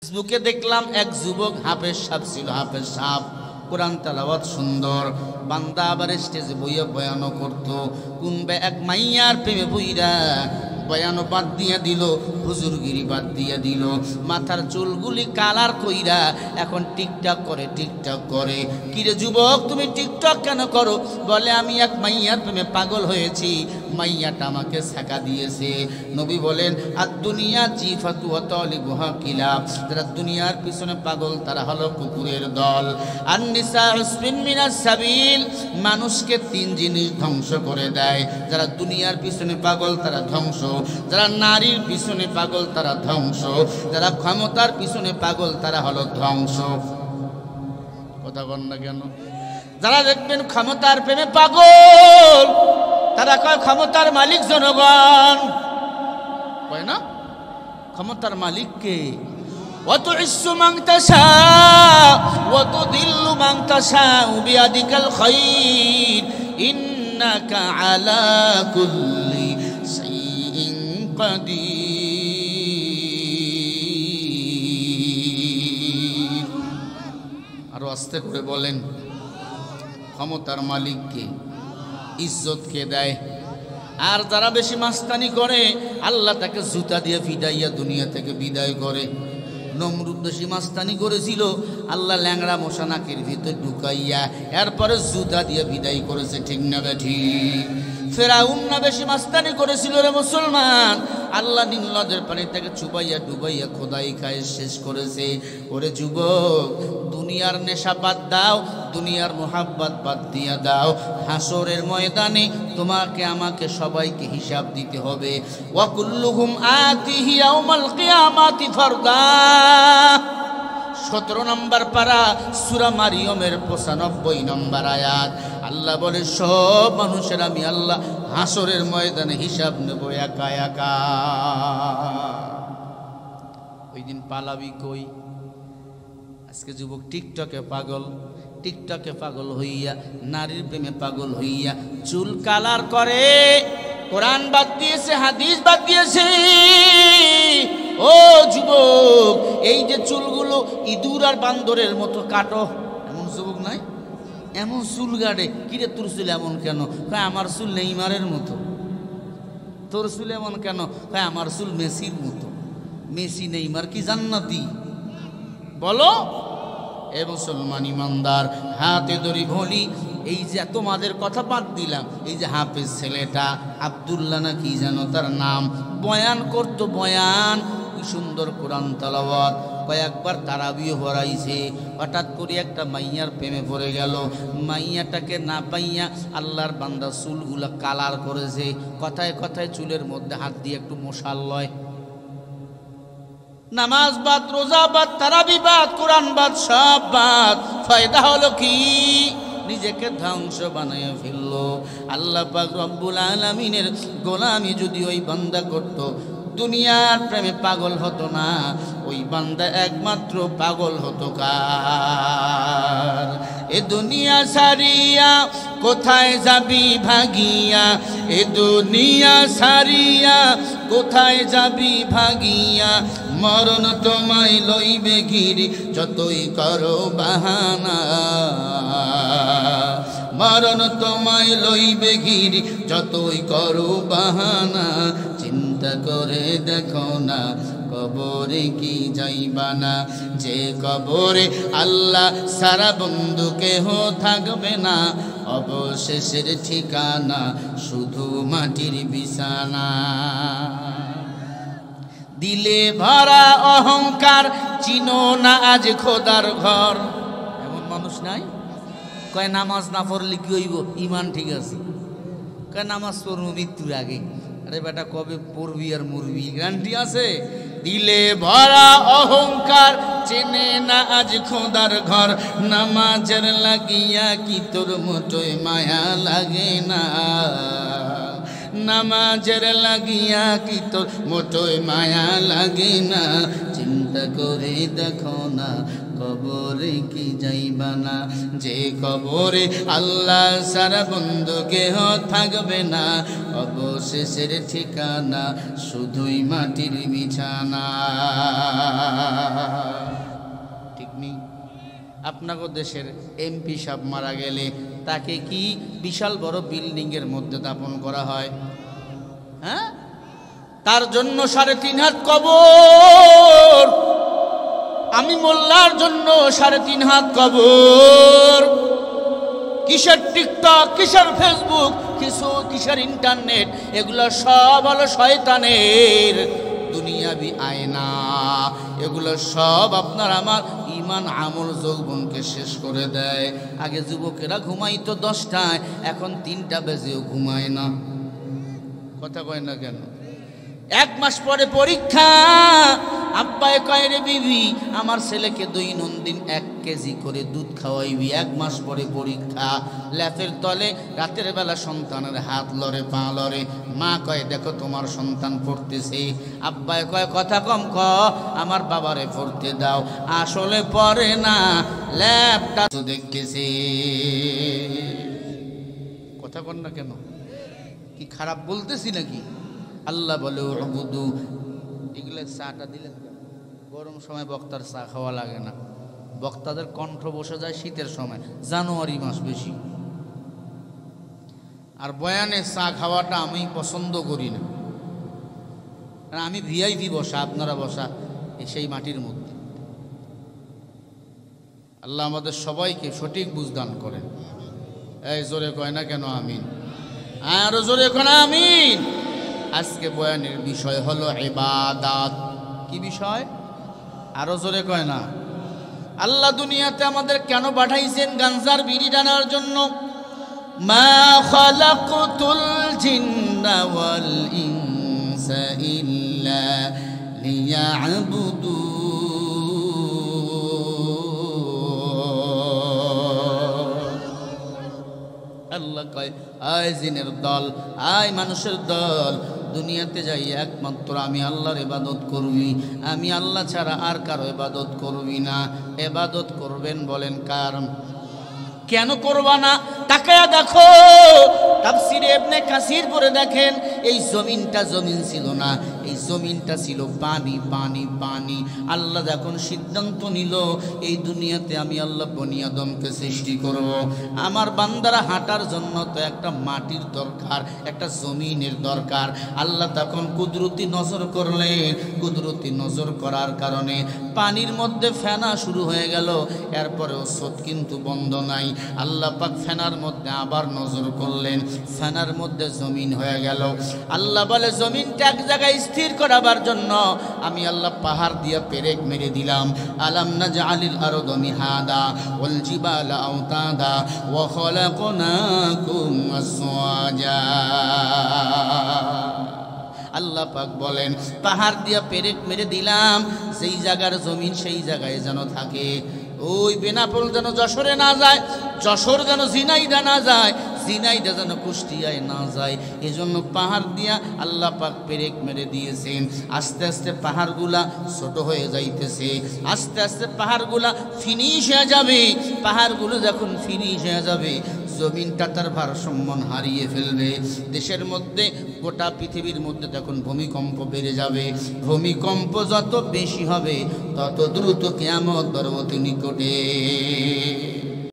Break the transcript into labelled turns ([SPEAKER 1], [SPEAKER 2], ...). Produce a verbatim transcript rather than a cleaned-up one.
[SPEAKER 1] ফেসবুকে দেখলাম এক যুবক হাফেজ সাহেব ছিল, হাফেজ সাহেব কোরআন তেলাওয়াত সুন্দর, বান্দা আবার স্টেজে বইয়া বয়ানও করতো। কোন এক মাইয়ার প্রেমে বইরা বয়ানও বাদ দিয়া দিল, হুজুরগিরি বাদ দিয়া দিল, মাথার চুলগুলি কালার কইরা এখন টিকটক করে টিকটক করে। কিরে যুবক তুমি টিকটক কেন করো? বলে আমি এক মাইয়ার প্রেমে পাগল হয়েছি, মাইয়াটা আমাকে ছাকা দিয়েছে। নবী বলেন আর দুনিয়া জিফাতু ওয়া তালিবুহা কিলাব, যারা দুনিয়ার পিছনে পাগল তারা হলো কুকুরের দল। আর নিসা উসমিন মিনাস সাবিল, মানুষকে তিন জিনিস ধ্বংস করে দেয়। যারা দুনিয়ার পিছনে পাগল তারা ধ্বংস, যারা নারীর পিছনে পাগল তারা ধ্বংস, যারা ক্ষমতার পিছনে পাগল তারা হলো ধ্বংস। কথা বল না কেন? যারা দেখবেন ক্ষমতার প্রেমে পাগল তারা কয় ক্ষমতার মালিক জনগণ, কয় না ক্ষমতার মালিক কে? ওয়াতুইসু মান তাশা ওয়াতুদিল্লু মান তাশা বিয়াদিকাল খায়র ইন্নাকা আলা কুল্লি শাইইন কাদির। আরো আস্তে করে বলেন, ক্ষমতার মালিক কে? ইজ্জত কে দেয়? আর যারা বেশি মাস্তানি করে আল্লাহ তাকে জুতা দিয়ে ফিদাইয়া দুনিয়া থেকে বিদায় করে। নমরুদ বেশি মাস্তানি করেছিল, আল্লাহ ল্যাংড়া মশা নাকের ভিতরে ঢুকাইয়া এরপরে জুতা দিয়ে বিদায় করেছে। ঠিক না ঠিক? ফেরাউন না বেশি মাস্তানি করেছিল রে মুসলমান, আল্লাহ নীলনদের পানি থেকে চুবাইয়া ডুবাইয়া খোদাই খায় শেষ করেছে। ওরে যুবক, দুনিয়ার নেশা বাদ দাও, দুনিয়ার মোহাব্বত বাদ দিয়া দাও। হাসরের ময়দানে তোমাকে আমাকে সবাইকে হিসাব দিতে হবে। ওয়া কুল্লুহুম আতিহি ইয়াউমাল কিয়ামাতি ফারদা। সতেরো নম্বর পারা সূরা মারিয়মের পঁচানব্বই নম্বর আয়াত। আল্লাহ বলে সব মানুষের আমি আল্লাহ হাসরের ময়দানে হিসাব নেব একা একা। ওই দিন পালাবি কই? আজকে যুবক টিকটকে পাগল, টিকটকে পাগল হইয়া নারীর প্রেমে পাগল হইয়া চুল কালার করে, কোরআন বাদ দিয়েছে, হাদিস বাদ দিয়েছে। ও যুবক, এই যে চুলগুলো ইঁদুর আর বান্দরের মতো কাটো, এমন যুবক নাই? এমন চুল গাড়ে। কিরে তোর চুল এমন কেন? কয় আমার চুল নেইমারের মতো। তোর চুল এমন কেন? কয় আমার চুল মেসির মতো। মেসি নেইমার কি জান্নাতি? বলো এ মুসলমান ইমানদার, হাতে ধরি বলি, এই যে তোমাদের কথা বাদ দিলাম, এই যে হাফেজ ছেলেটা আব্দুল্লাহ না কি জানো তার নাম, বয়ান করতো, বয়ান কি সুন্দর কোরআন তেলাওয়াত, কয়েকবার তারাবিও পড়াইছে। হঠাৎ করে একটা মাইয়ার প্রেমে পড়ে গেল। মাইয়াটাকে না পাইয়া আল্লাহর বান্দা চুলগুলা কালার করেছে। কথায় কথায় চুলের মধ্যে হাত দিয়ে একটু মশাল লয়। নামাজ বাদ, রোজা বাদ, তারাবি বাদ, কোরআন বাদ, সব বাদ। ফায়দা হলো কি? নিজেকে ধ্বংস বানায় ফেললো। আল্লাহ পাক রব্বুল আলামিনের গোলামি যদি ওই বান্দা করত, দুনিয়ার প্রেমে পাগল হতো না। ওই বান্দা একমাত্র পাগল হতো কার? এ দুনিয়া সারিয়া কোথায় যাবি ভাগিয়া, এ দুনিয়া সারিয়া কোথায় যাবি ভাগিয়া, মরণ তোমায় লইবে ঘিরি যতই করো বাহানা, মরণ তোমায় লইবে ঘিরি যতই করো বাহানা। চিন্তা করে দেখো না কবরে কি যাইবা না, যে কবরে আল্লাহ সারা বন্ধু কেহ থাকবে না, অবশেষের ঠিকানা শুধু মাটির বিছানা। দিলে ভরা অহংকার, চিনো না আজ খোদার ঘর। এমন মানুষ নাই? কয় নামাজ না পড়লে কি হইব? ইমান ঠিক আছে। কয় নামাজ পড়বো মৃত্যুর আগে। আরে বেটা কবে পড়বি আর মরবি, গ্যারান্টি আছে? দিলে ভরা অহংকার, চেনে না আজ খোদার ঘর, নামাজের লাগিয়া কি তোর মোটই মায়া লাগে না, নামাজের লাগিয়া কি তোর মোটই মায়া লাগে না চিন্তা করে দেখো না কবরে কি যাইবা না যে কবরে আল্লাহ সারা বন্ধু কেহ থাকবে না অবশেষের ঠিকানা শুধুই মাটির বিছানা ঠিক নেই আপনাদের দেশের এমপি সাহেব মারা গেলে তাকে কি বিশাল বড় বিল্ডিং এর মধ্যে দাফন করা হয় হ্যাঁ তার জন্য সাড়ে তিন হাত কবর আমি মোল্লার জন্য সাড়ে তিন হাত কবর কিসের টিকটক কিসের ফেসবুক কিছু কিসের ইন্টারনেট এগুলো সব হলো শয়তানের দুনিয়াবি আয়না এগুলো সব আপনার আমার ইমান আমল যৌবনকে শেষ করে দেয় আগে যুবকেরা ঘুমাইতো দশটায় এখন তিনটা বেজেও ঘুমায় না কথা কয় না কেন এক মাস পরে পরীক্ষা আব্বাই কয় রে বিবি আমার ছেলেকে দৈনন্দিন এক কেজি করে দুধ খাওয়াইবি এক মাস পরে পরীক্ষা ল্যাপের তলে রাতের বেলা সন্তানের হাত লড়ে পা লড়ে মা কয় দেখো তোমার সন্তান পড়তেছে আব্বাই কয় কথা কম ক আমার বাবারে পড়তে দাও আসলে পড়ে না ল্যাপটা তো দেখতেছে কথা কন না কেন কি খারাপ বলতেছি নাকি আল্লাহ বলে উবুদু এগুলো চাটা দিলেন গরম সময় বক্তার চা খাওয়া লাগে না বক্তাদের কণ্ঠ বসে যায় শীতের সময় জানুয়ারি মাস বেশি আর বয়ানে চা খাওয়াটা আমি পছন্দ করি না কারণ আমি ভিআইপি বসা আপনারা বসা সেই মাটির মধ্যে আল্লাহ আমাদের সবাইকে সঠিক বুঝদান করেন এই জোরে কয় না কেন আমিন আরো জোরে কয় না আমিন আজকে বয়ানের বিষয় হলো ইবাদত কি বিষয় আরো জোরে কয় না আল্লাহ দুনিয়াতে আমাদের কেন পাঠাইছেন গাঞ্জার বিড়ি টানার জন্য মা খালাকতুল জিন্না ওয়াল ইনসা ইল্লা লিয়াবুদু আল্লাহ কয় আয় জিনের দল আয় মানুষের দল দুনিয়াতে যাই একমাত্র আমি আল্লাহর ইবাদত করবি আমি আল্লাহ ছাড়া আর কারো ইবাদত করবি না ইবাদত করবেন বলেন কার কেন করবা না তাকায়া দেখো তাফসীরে ইবনে কাসির পড়ে দেখেন এই জমিনটা জমিন ছিল না এই জমিনটা ছিল পানি পানি পানি আল্লাহ যখন সিদ্ধান্ত নিল এই দুনিয়াতে আমি আল্লাহ বনি আদমকে সৃষ্টি করব আমার বান্দারা হাঁটার জন্য তো একটা মাটির দরকার একটা জমিনের দরকার আল্লাহ তখন কুদরতি নজর করলেন কুদরতি নজর করার কারণে পানির মধ্যে ফেনা শুরু হয়ে গেল এরপরেও স্রোত কিন্তু বন্ধ নাই আল্লাহ পাক ফেনার মধ্যে আবার নজর করলেন ফেনার মধ্যে জমিন হয়ে গেল আল্লাহ বলে জমিনটা এক জায়গায় স্থির করাবার জন্য আমি আল্লাহ পাহাড় দিয়ে পেরেক মেরে দিলাম আলাম নাজআলিল আরদা মিহাদা ওয়াল জিবালা আওতাদা ওয়া খালাকনাকুম আসওয়াজা আল্লাহ পাক বলেন পাহাড় দিয়ে পেরেক মেরে দিলাম সেই জায়গার জমিন সেই জায়গায় যেন থাকে ওই বেনাপোল যেন যশোরে না যায় যশোর যেন ঝিনাইদা না যায় ঝিনাইদা যেন কুষ্টিয়ায় না যায় এজন্য পাহাড় দিয়া আল্লাহ পাক পেরেক মেরে দিয়েছেন আস্তে আস্তে পাহাড়গুলা ছোট হয়ে যাইতেছে আস্তে আস্তে পাহাড়গুলা ফিনিশ হয়ে যাবে পাহাড়গুলো যখন ফিনিশ হয়ে যাবে জমিনটা তার ভারসাম্য হারিয়ে ফেলবে দেশের মধ্যে গোটা পৃথিবীর মধ্যে তখন ভূমিকম্প বেড়ে যাবে ভূমিকম্প যত বেশি হবে তত দ্রুত কিয়ামত পরবর্তী নিকটে